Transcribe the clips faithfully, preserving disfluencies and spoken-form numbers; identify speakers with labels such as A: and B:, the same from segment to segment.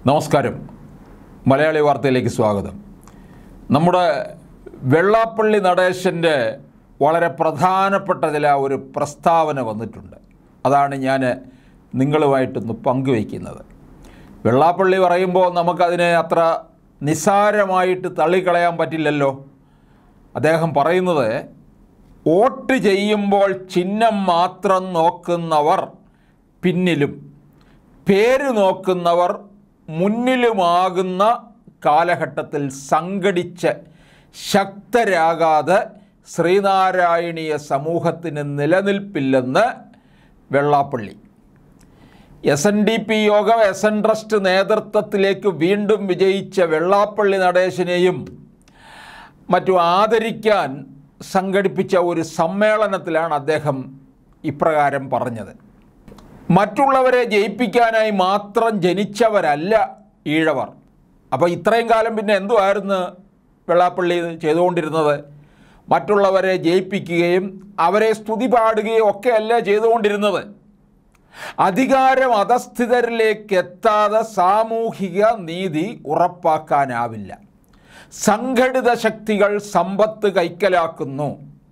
A: നമസ്കാരം. മലയാളി വാർത്തയിലേക്ക് സ്വാഗതം. നമ്മുടെ വെള്ളാപ്പള്ളി നടേശൻ്റെ വളരെ പ്രധാനപ്പെട്ട ചില ഒരു പ്രസ്താവന വന്നിട്ടുണ്ട്. അതാണ് ഞാൻ നിങ്ങളുമായിട്ടൊന്ന് പങ്കുവയ്ക്കുന്നത്. വെള്ളാപ്പള്ളി പറയുമ്പോൾ നമുക്കതിനെ അത്ര നിസ്സാരമായിട്ട് തള്ളിക്കളയാൻ പറ്റില്ലല്ലോ. അദ്ദേഹം പറയുന്നത്, വോട്ട് ചെയ്യുമ്പോൾ ചിഹ്നം മാത്രം നോക്കുന്നവർ പിന്നിലും പേര് നോക്കുന്നവർ മുന്നിലുമാകുന്ന കാലഘട്ടത്തിൽ സംഘടിച്ച് ശക്തരാകാതെ ശ്രീനാരായണീയ സമൂഹത്തിന് നിലനിൽപ്പില്ലെന്ന് Vellappally. S N D P Yogam S N trust നേതൃത്വത്തിലേക്ക് വീണ്ടും വിജയിച്ച വെള്ളാപ്പള്ളി നടേശനെയും മറ്റും ആദരിക്കാൻ സംഘടിപ്പിച്ച ഒരു സമ്മേളനത്തിലാണ് അദ്ദേഹം ഇപ്രകാരം പറഞ്ഞത്. മറ്റുള്ളവരെ ജയിപ്പിക്കാനായി മാത്രം ജനിച്ചവരല്ല ഈഴവർ. അപ്പോൾ ഇത്രയും കാലം പിന്നെ എന്തുമായിരുന്നു വെള്ളാപ്പള്ളി ചെയ്തുകൊണ്ടിരുന്നത്? മറ്റുള്ളവരെ ജയിപ്പിക്കുകയും അവരെ സ്തുതി പാടുകയും ഒക്കെയല്ല ചെയ്തുകൊണ്ടിരുന്നത്. അധികാരം അധസ്ഥിതരിലേക്ക് എത്താതെ സാമൂഹിക നീതി ഉറപ്പാക്കാനാവില്ല. സംഘടിത ശക്തികൾ സമ്പത്ത് കൈക്കലാക്കുന്നു,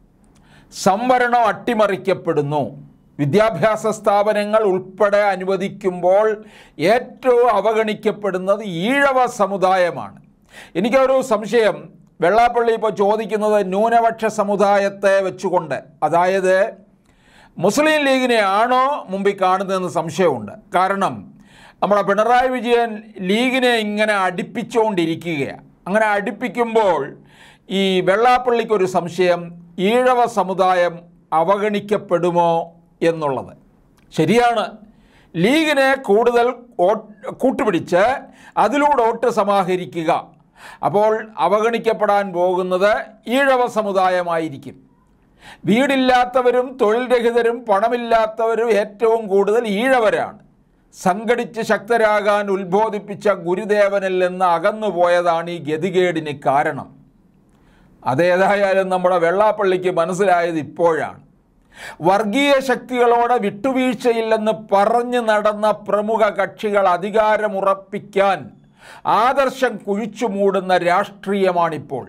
A: സംവരണം അട്ടിമറിക്കപ്പെടുന്നു, വിദ്യാഭ്യാസ സ്ഥാപനങ്ങൾ ഉൾപ്പെടെ അനുവദിക്കുമ്പോൾ ഏറ്റവും അവഗണിക്കപ്പെടുന്നത് ഈഴവ സമുദായമാണ്. എനിക്കൊരു സംശയം, വെള്ളാപ്പള്ളി ഇപ്പോൾ ചോദിക്കുന്നത് ന്യൂനപക്ഷ സമുദായത്തെ വെച്ചുകൊണ്ട്, അതായത് മുസ്ലിം ലീഗിനെ ആണോ മുമ്പിൽ കാണുന്നതെന്ന് സംശയമുണ്ട്. കാരണം നമ്മുടെ പിണറായി വിജയൻ ലീഗിനെ ഇങ്ങനെ അടുപ്പിച്ചുകൊണ്ടിരിക്കുകയാണ്. അങ്ങനെ അടുപ്പിക്കുമ്പോൾ ഈ വെള്ളാപ്പള്ളിക്കൊരു സംശയം, ഈഴവ സമുദായം അവഗണിക്കപ്പെടുമോ എന്നുള്ളത്. ശരിയാണ്, ലീഗിനെ കൂടുതൽ കൂട്ടുപിടിച്ച് അതിലൂടെ വോട്ട് സമാഹരിക്കുക. അപ്പോൾ അവഗണിക്കപ്പെടാൻ പോകുന്നത് ഈഴവ സമുദായമായിരിക്കും. വീടില്ലാത്തവരും തൊഴിൽ രഹിതരും പണമില്ലാത്തവരും ഏറ്റവും കൂടുതൽ ഈഴവരാണ്. സംഘടിച്ച് ശക്തരാകാൻ ഉത്ബോധിപ്പിച്ച ഗുരുദേവനിൽ നിന്ന് അകന്നുപോയതാണ് ഈ ഗതികേടിന് കാരണം. അതേതായാലും നമ്മുടെ വെള്ളാപ്പള്ളിക്ക് മനസ്സിലായത് ഇപ്പോഴാണ്. വർഗീയ ശക്തികളോട് വിട്ടുവീഴ്ചയില്ലെന്ന് പറഞ്ഞു നടന്ന പ്രമുഖ കക്ഷികൾ അധികാരമുറപ്പിക്കാൻ ആദർശം കുഴിച്ചു മൂടുന്ന രാഷ്ട്രീയമാണിപ്പോൾ.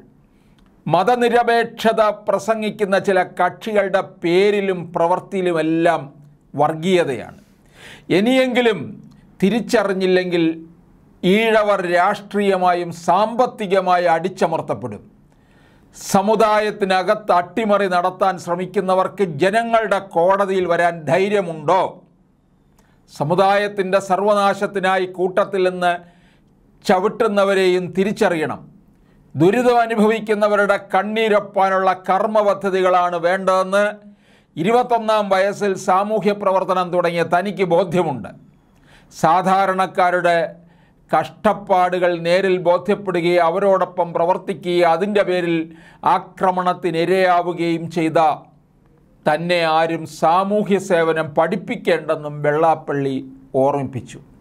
A: മതനിരപേക്ഷത പ്രസംഗിക്കുന്ന ചില കക്ഷികളുടെ പേരിലും പ്രവൃത്തിയിലുമെല്ലാം വർഗീയതയാണ്. ഇനിയെങ്കിലും തിരിച്ചറിഞ്ഞില്ലെങ്കിൽ ഈഴവർ രാഷ്ട്രീയമായും സാമ്പത്തികമായി അടിച്ചമർത്തപ്പെടും. സമുദായത്തിനകത്ത് അട്ടിമറി നടത്താൻ ശ്രമിക്കുന്നവർക്ക് ജനങ്ങളുടെ കോടതിയിൽ വരാൻ ധൈര്യമുണ്ടോ? സമുദായത്തിൻ്റെ സർവനാശത്തിനായി കൂട്ടത്തിൽ നിന്ന് ചവിട്ടുന്നവരെയും തിരിച്ചറിയണം. ദുരിതം അനുഭവിക്കുന്നവരുടെ കണ്ണീരൊപ്പാനുള്ള കർമ്മ പദ്ധതികളാണ് വേണ്ടതെന്ന് ഇരുപത്തൊന്നാം വയസ്സിൽ സാമൂഹ്യ പ്രവർത്തനം തുടങ്ങിയ തനിക്ക് ബോധ്യമുണ്ട്. സാധാരണക്കാരുടെ കഷ്ടപ്പാടുകൾ നേരിൽ ബോധ്യപ്പെടുകയും അവരോടൊപ്പം പ്രവർത്തിക്കുകയും അതിൻ്റെ പേരിൽ ആക്രമണത്തിനിരയാവുകയും ചെയ്ത തന്നെ ആരും സാമൂഹ്യ സേവനം പഠിപ്പിക്കേണ്ടെന്നും വെള്ളാപ്പള്ളി ഓർമ്മിപ്പിച്ചു.